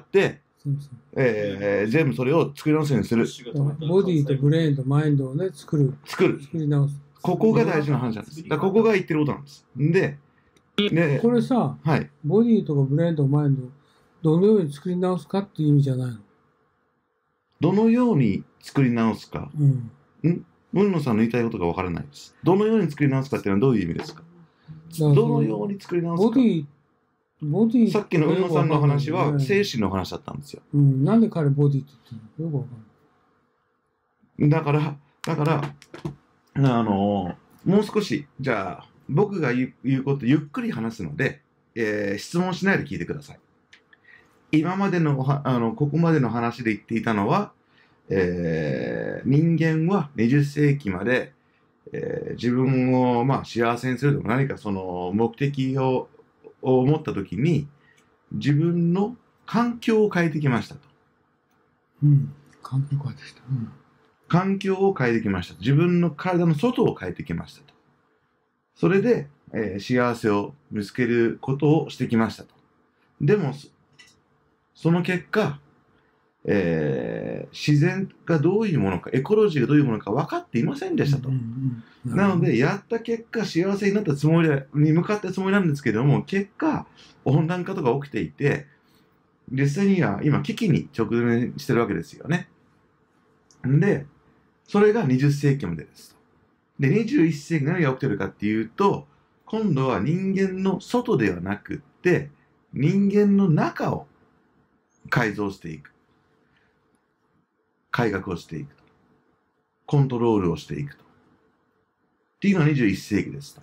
全部それを作り直すようにする。 ボディとブレーンとマインドをね、作り直す。 ここが大事な話なんです。だからここが言ってることなんです。で、 これさ、 はい、 ボディとかブレーンとかマインドをどのように作り直すかっていう意味じゃないの？ どのように作り直すか。海野さんの言いたいことが分からないです。どのように作り直すかっていうのはどういう意味ですか？どのように作り直すか。ボディさっきの海野さんの話は精神の話だったんですよ。 なんで彼ボディって言ってるの？よく分かんない。だからもう少し、じゃあ、僕が言うことゆっくり話すので、質問しないで聞いてください。今までの、ここまでの話で言っていたのは、人間は20世紀まで、自分を、幸せにするとか何かその目的を持ったときに、自分の環境を変えてきましたと。 環境を変えてきた。 環境を変えてきました。自分の体の外を変えてきましたと。それで、幸せを見つけることをしてきましたと。でも、その結果、自然がどういうものか、エコロジーがどういうものか分かっていませんでしたと。なので、やった結果、幸せになったつもりに向かったつもりなんですけども、結果、温暖化とか起きていて、実際には今、危機に直面してるわけですよね。で、それが20世紀までですと。で、21世紀何が起きてるかっていうと、今度は人間の外ではなくって、人間の中を改造していく。改革をしていくと。コントロールをしていくと。っていうのが21世紀ですと。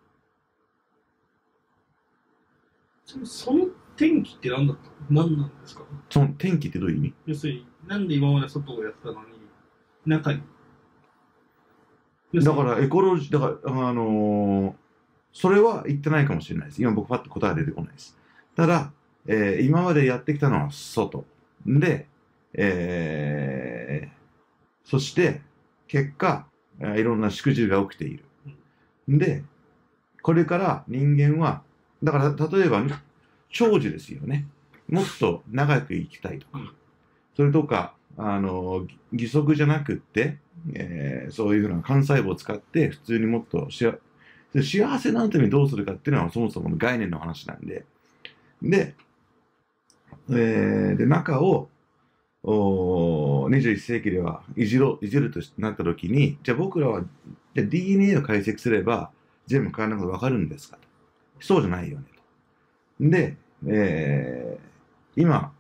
その転機って何なんですか？ その転機ってどういう意味？ 要するに、なんで今まで外をやってたのに、中に。 だからエコロジー、だからそれは言ってないかもしれないです。今僕パッと答え出てこないです。ただ、今までやってきたのは外で、そして結果、いろんなしくじりが起きている。で、これから人間は、だから例えば、長寿ですよね。もっと長く生きたいとか。それとか、義足じゃなくって、そういうふうな幹細胞を使って普通にもっと幸せなためにどうするかっていうのはそもそもの概念の話なんで。で、中を21世紀ではいじるとなったときに、じゃあ僕らはじゃあ DNA を解析すれば全部体のことわかるんですかと。そうじゃないよねと。で、今、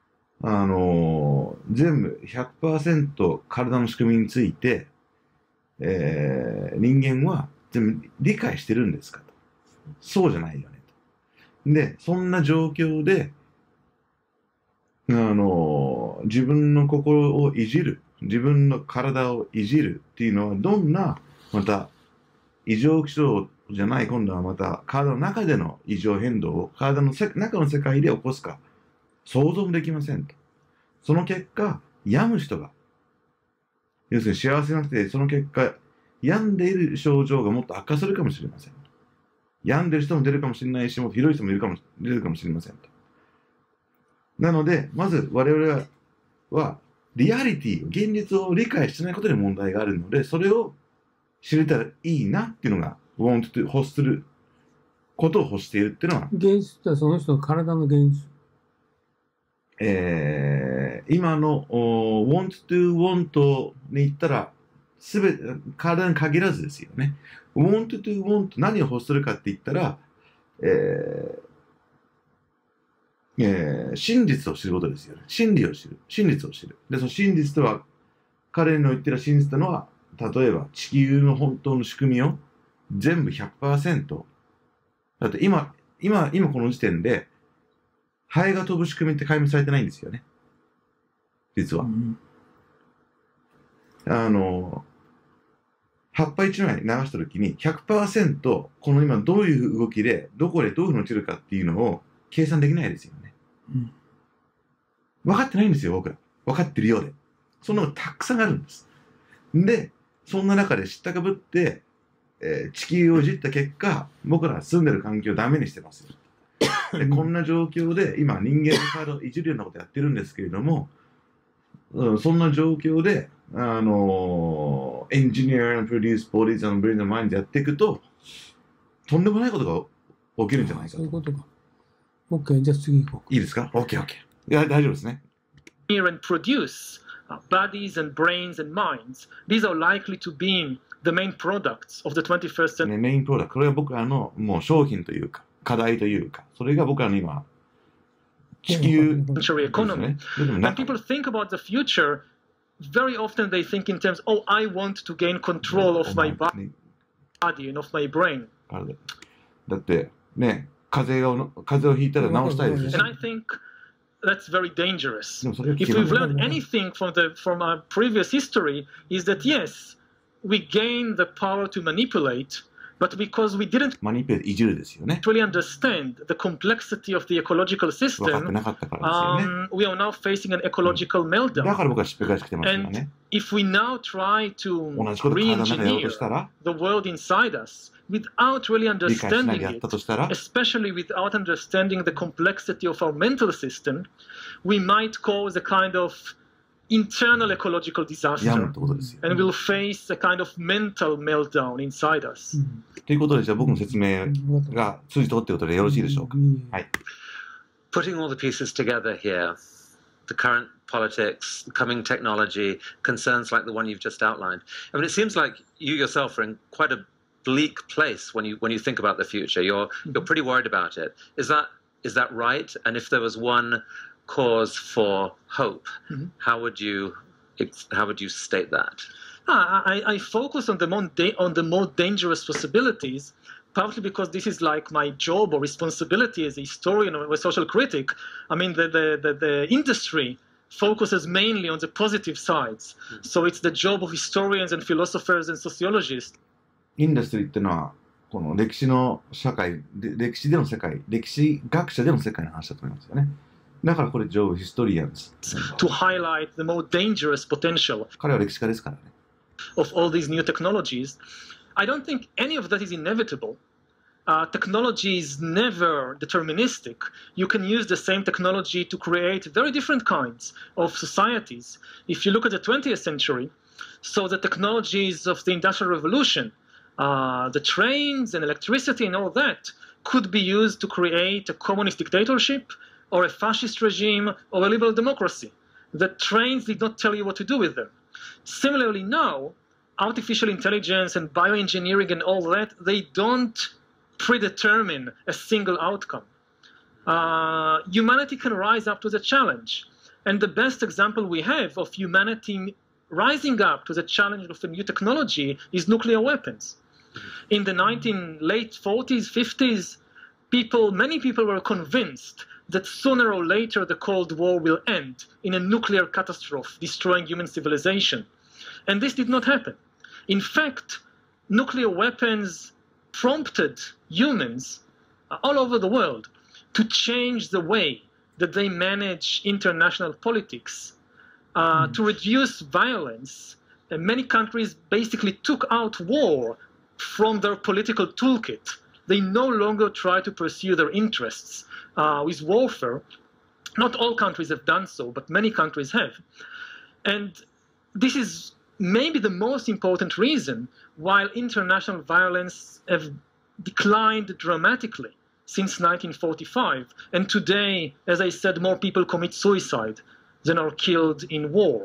全部 100% 体の仕組みについて、人間は全部理解してるんですかと。そうじゃないよねと。で、そんな状況で、自分の心をいじる、自分の体をいじるっていうのは、どんな、また、異常気象じゃない、今度はまた、体の中での異常変動を、体の中の世界で起こすか、想像もできませんと。その結果、病む人が、要するに幸せなくて、その結果、病んでいる症状がもっと悪化するかもしれません。病んでる人も出るかもしれないし、もっとひどい人も出るかもしれませんと。なので、まず我々は、リアリティ、現実を理解してないことに問題があるので、それを知れたらいいなっていうのが、欲することを欲しているっていうのは。 現実ってその人の体の現実。 今の want to want に言ったら、すべて、体に限らずですよね。want to want 何を欲するかって言ったら、真実を知ることですよね。真理を知る。真実を知る。で、その真実とは、彼の言ってる真実というのは、例えば地球の本当の仕組みを全部 100%。だって今この時点で、ハエが飛ぶ仕組みって解明されてないんですよね。実は。葉っぱ一枚流したときに 100% この今どういう動きで、どこでどういうふうに落ちるかっていうのを計算できないですよね。分かってないんですよ、僕ら。分かってるようで。そんなのたくさんあるんです。で、そんな中で知ったかぶって、地球をいじった結果、僕ら住んでる環境をダメにしてますよ。でこんな状況で、今人間の体をいじるようなことやってるんですけれども、そんな状況で、engineer and produce bodies and brain and mind やっていくと、とんでもないことが起きるんじゃないかと。 そういうことか。OK、じゃあ次行こう。 いいですか ?OK。いや、大丈夫ですね。 And produce bodies and brains and minds. These are likely to be the main products of the 21st century. メインプロダクト。これは僕らのもう商品というか、課題というか、それが僕らの今、地球、 economy. When people think about the future, very often they think in terms, oh, I want to gain control of my body and of my brain. だってね、風邪をひいたら治したいですし。 And I think that's very dangerous. If we've learned anything from our previous history, is that yes, we gain the power to manipulate, but because we didn't really understand the complexity of the ecological system, we are now facing an ecological meltdown. And if we now try to re-engineer the world inside us without really understanding it, especially without understanding the complexity of our mental system, we might cause a kind of internal ecological disaster, and we'll face a kind of mental meltdown inside us. ということで、じゃあ僕の説明が通じたってことでよろしいでしょうか。はい。 Putting all the pieces together here, the current politics, the coming technology, concerns like the one you've just outlined. I mean, it seems like you yourself are in quite a bleak place when you think about the future. You're pretty worried about it. Is that right? And if there was one cause for hope, how would you state that? I focus on the more dangerous possibilities, partly because this is like my job or responsibility as a historian or a social critic. I mean, the industry focuses mainly on the positive sides. So it's the job of historians and philosophers and sociologists. インダストリーっていうのは、この歴史の社会、歴史での世界、歴史学者での世界の話だと思いますよね。だからこれ、job of historians. To highlight the more dangerous potential 彼は歴史家ですからね。 of all these new technologies. I don't think any of that is inevitable. Technology is never deterministic. You can use the same technology to create very different kinds of societies. If you look at the 20th century, so the technologies of the Industrial Revolution, the trains and electricity and all that could be used to create a communist dictatorship or a fascist regime or a liberal democracy. The trains did not tell you what to do with them. Similarly now, artificial intelligence and bioengineering and all that, they don't predetermine a single outcome. Humanity can rise up to the challenge. And the best example we have of humanity rising up to the challenge of a new technology is nuclear weapons. In the late 40s, 50s, many people were convinced that sooner or later the Cold War will end in a nuclear catastrophe, destroying human civilization. And this did not happen. In fact, nuclear weapons prompted humans all over the world to change the way that they manage international politics, to reduce violence. And many countries basically took out war from their political toolkit. They no longer try to pursue their interests with warfare. Not all countries have done so, but many countries have. And this is maybe the most important reason why international violence have declined dramatically since 1945. And today, as I said, more people commit suicide than are killed in war.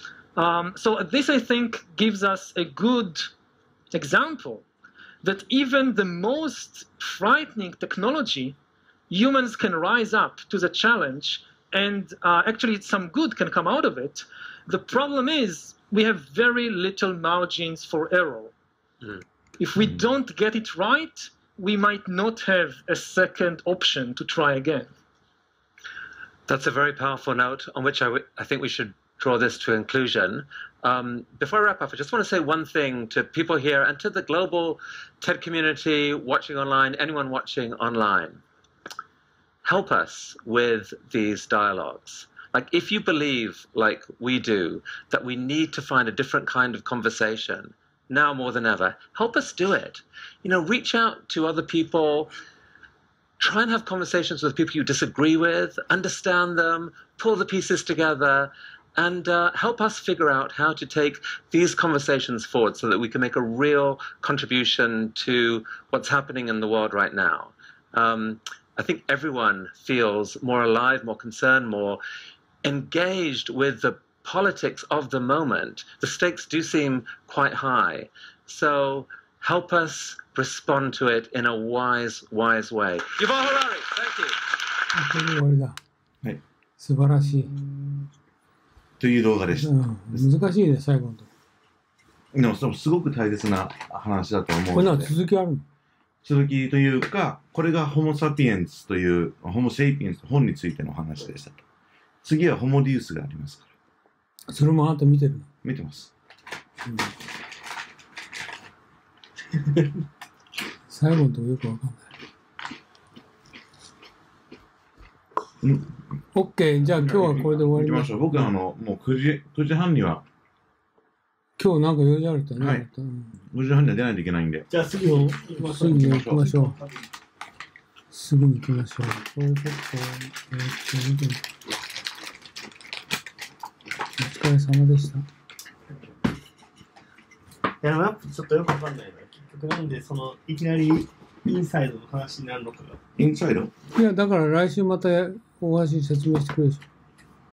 So this, I think, gives us a good example that even the most frightening technology, humans can rise up to the challenge, and actually some good can come out of it. The problem is we have very little margins for error. If we don't get it right, we might not have a second option to try again. That's a very powerful note on which I think we should draw this to a conclusion. Before I wrap up, I just want to say one thing to people here and to the global TED community watching online, anyone watching online. Help us with these dialogues. Like, if you believe, like we do, that we need to find a different kind of conversation, now more than ever, help us do it. You know, reach out to other people, try and have conversations with people you disagree with, understand them, pull the pieces together, and help us figure out how to take these conversations forward so that we can make a real contribution to what's happening in the world right now. I think everyone feels more alive, more concerned, more engaged with the politics of the moment. The stakes do seem quite high. So help us respond to it in a wise, wise way. Yuval Harari, thank you. 終わりだ。 はい。 素晴らしい。 という動画でした。 難しいね、最後のとこ。 でも、すごく大切な話だと思うので。 これなんか続きあるの？ 続きというか、これがホモ・サピエンスという、ホモ・セイピエンスの本についての話でしたと。次はホモ・ディウスがありますから。 それもあなた見てるの？ 見てます。 最後のとこよくわかんない。OK、じゃあ今日はこれで終わりましょう。 僕はもう9時半には。 今日なんか用事あるってね。 はい。9時半には出ないといけないんで。 じゃあすぐに行きましょう。 すぐに行きましょう。お疲れ様でした。 いや、やっぱちょっとよくわかんないな。結局なんでいきなりインサイドの話になるのかが。 インサイド？ いや、だから来週また大橋に説明してくれるでしょ。